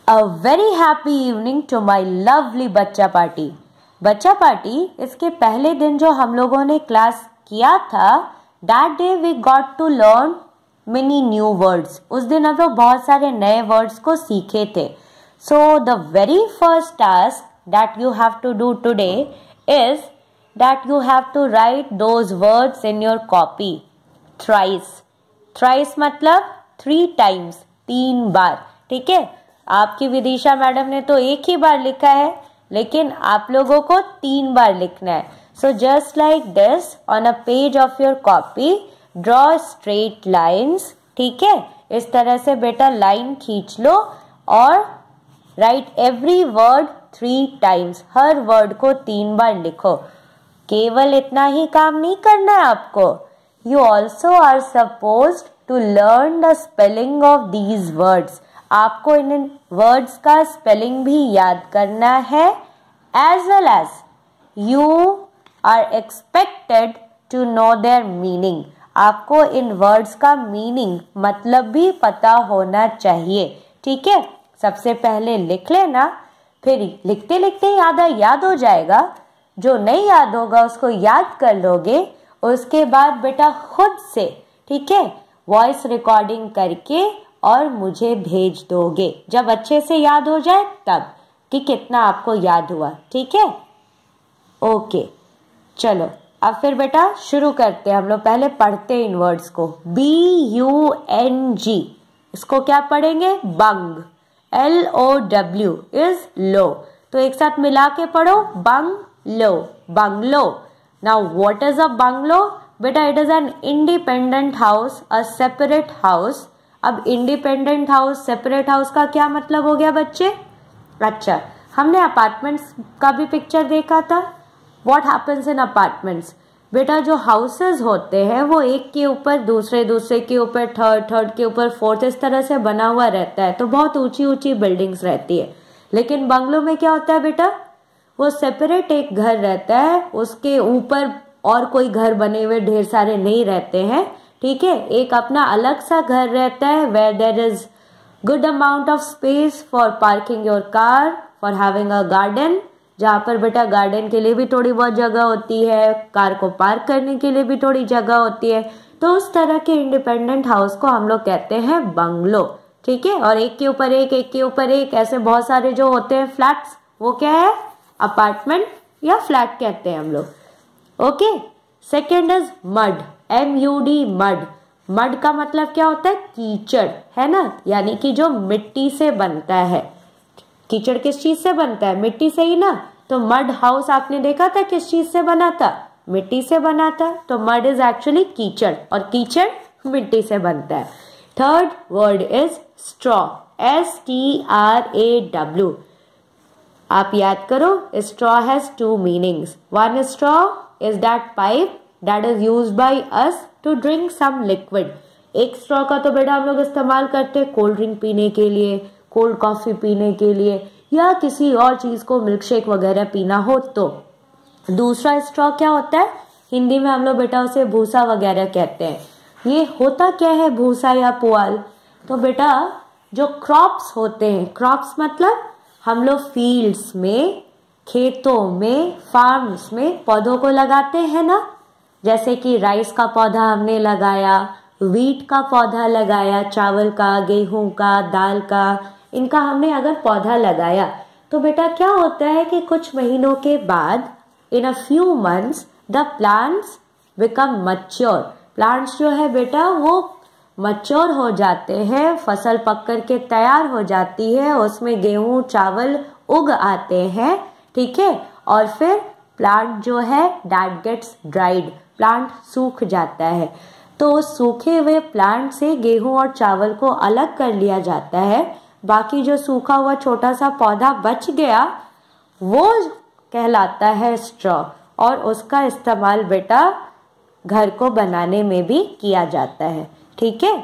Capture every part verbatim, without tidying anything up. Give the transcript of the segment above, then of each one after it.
A very happy evening to my lovely बच्चा party. बच्चा party इसके पहले दिन जो हम लोगों ने क्लास किया था, that day we got to learn many new words। उस दिन हम लोग बहुत सारे नए वर्ड्स को सीखे थे। So the very first task that you have to do today is that you have to write those words in your copy thrice। thrice मतलब three times, तीन बार, ठीक है। आपकी विदिशा मैडम ने तो एक ही बार लिखा है, लेकिन आप लोगों को तीन बार लिखना है। So just like this on a page of your copy draw straight lines, ठीक है। इस तरह से बेटा लाइन खींच लो और write every word three times. हर वर्ड को तीन बार लिखो। केवल इतना ही काम नहीं करना है आपको, you also are supposed to learn the spelling of these words. आपको इन वर्ड्स का स्पेलिंग भी याद करना है, as well as you are expected to know their meaning. आपको इन वर्ड्स का मीनिंग मतलब भी पता होना चाहिए, ठीक है। सबसे पहले लिख लेना, फिर लिखते लिखते याद याद हो जाएगा। जो नहीं याद होगा उसको याद कर लोगे। उसके बाद बेटा खुद से, ठीक है, वॉइस रिकॉर्डिंग करके और मुझे भेज दोगे जब अच्छे से याद हो जाए तब, कि कितना आपको याद हुआ, ठीक है। ओके, चलो अब फिर बेटा शुरू करते हैं। हम लोग पहले पढ़ते हैं इन वर्ड्स को। बी यू एन जी, इसको क्या पढ़ेंगे? Bung. L O W is low, तो एक साथ मिला के पढ़ो, bungalow, bungalow. Now what is a bungalow? बेटा it is an independent house, a separate house. अब इंडिपेंडेंट हाउस, सेपरेट हाउस का क्या मतलब हो गया बच्चे? अच्छा, हमने अपार्टमेंट्स का भी पिक्चर देखा था। What happens in apartments? बेटा जो हाउसेस होते हैं वो एक के ऊपर दूसरे, दूसरे के ऊपर थर्ड, थर्ड के ऊपर फोर्थ, इस तरह से बना हुआ रहता है, तो बहुत ऊंची ऊंची बिल्डिंग्स रहती है। लेकिन बंगलो में क्या होता है बेटा? वो सेपरेट एक घर रहता है, उसके ऊपर और कोई घर बने हुए ढेर सारे नहीं रहते हैं, ठीक है। एक अपना अलग सा घर रहता है, where there is good amount of space for parking your car, for having a garden, जहाँ पर बेटा गार्डन के लिए भी थोड़ी बहुत जगह होती है, कार को पार्क करने के लिए भी थोड़ी जगह होती है। तो उस तरह के इंडिपेंडेंट हाउस को हम लोग कहते हैं बंगलो, ठीक है। और एक के ऊपर एक, एक के ऊपर एक, ऐसे बहुत सारे जो होते हैं फ्लैट्स, वो क्या है? अपार्टमेंट या फ्लैट कहते हैं हम लोग। Okay, second is mud, M U D, mud. Mud का मतलब क्या होता है? कीचड़, है ना, यानी कि जो मिट्टी से बनता है। कीचड़ किस चीज से बनता है? मिट्टी से ही ना। तो मड हाउस आपने देखा था किस चीज से बना था? मिट्टी से बना था। तो मड इज एक्चुअली कीचड़, और कीचड़ मिट्टी से बनता है। Third word is straw, S T R A W. आप याद करो, straw has two meanings. One straw is that pipe that is used by us to drink some liquid। एक स्ट्रॉ का तो बेटा हम लोग इस्तेमाल करते हैं कोल्ड ड्रिंक पीने के लिए, कोल्ड कॉफी पीने के लिए, या किसी और चीज को मिल्क शेक वगैरह पीना हो तो। दूसरा स्ट्रॉ क्या होता है? हिंदी में हम लोग बेटा उसे भूसा वगैरह कहते हैं। ये होता क्या है भूसा या पुआल? तो बेटा जो क्रॉप्स होते हैं, क्रॉप्स मतलब हम लोग फील्ड्स में, खेतों में, फार्म्स में पौधों को लगाते हैं ना। जैसे कि राइस का पौधा हमने लगाया, वीट का पौधा लगाया, चावल का, गेहूं का, दाल का, इनका हमने अगर पौधा लगाया तो बेटा क्या होता है कि कुछ महीनों के बाद, in a few months, the plants become mature. Plants जो है बेटा वो मैच्योर हो जाते हैं, फसल पक कर के तैयार हो जाती है, उसमें गेहूं चावल उग आते हैं, ठीक है। और फिर प्लांट जो है दैट गेट्स ड्राइड, प्लांट सूख जाता है। तो उस सूखे हुए प्लांट से गेहूं और चावल को अलग कर लिया जाता है। बाकी जो सूखा हुआ छोटा सा पौधा बच गया वो कहलाता है स्ट्रॉ, और उसका इस्तेमाल बेटा घर को बनाने में भी किया जाता है, ठीक है।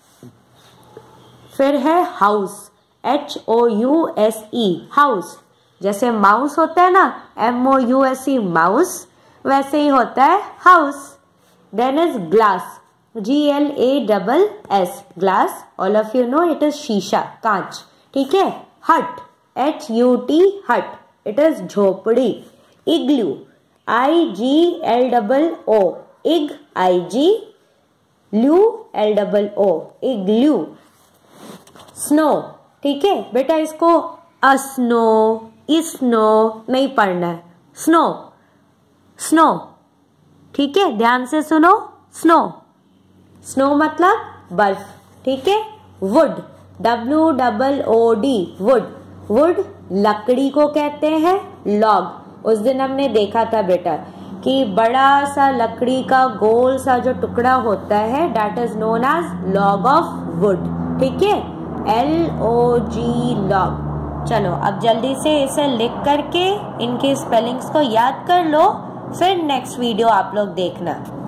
फिर है house, H O U S E, house. जैसे माउस होता है ना, M O U S E, mouse, वैसे ही होता है house. Then is glass, G L A double S, glass. All of you know it is शीशा, कांच, ठीक है। Hut, H U T hut, it is झोपड़ी. Igloo, I G L double O, ig I G, loo L double O, igloo. Snow, ठीक है बेटा, इसको अस्नो snow नहीं पढ़ना है. स्नो, स्नो, ठीक है, ध्यान से सुनो. स्नो, स्नो मतलब बर्फ, ठीक है. Wood, W double O D, wood. Wood लकड़ी को कहते हैं. लॉग, उस दिन हमने देखा था बेटा कि बड़ा सा लकड़ी का गोल सा जो टुकड़ा होता है, that is known as log of wood, ठीक है. L O G, log. चलो अब जल्दी से इसे लिख करके इनके स्पेलिंग्स को याद कर लो, फिर नेक्स्ट वीडियो आप लोग देखना.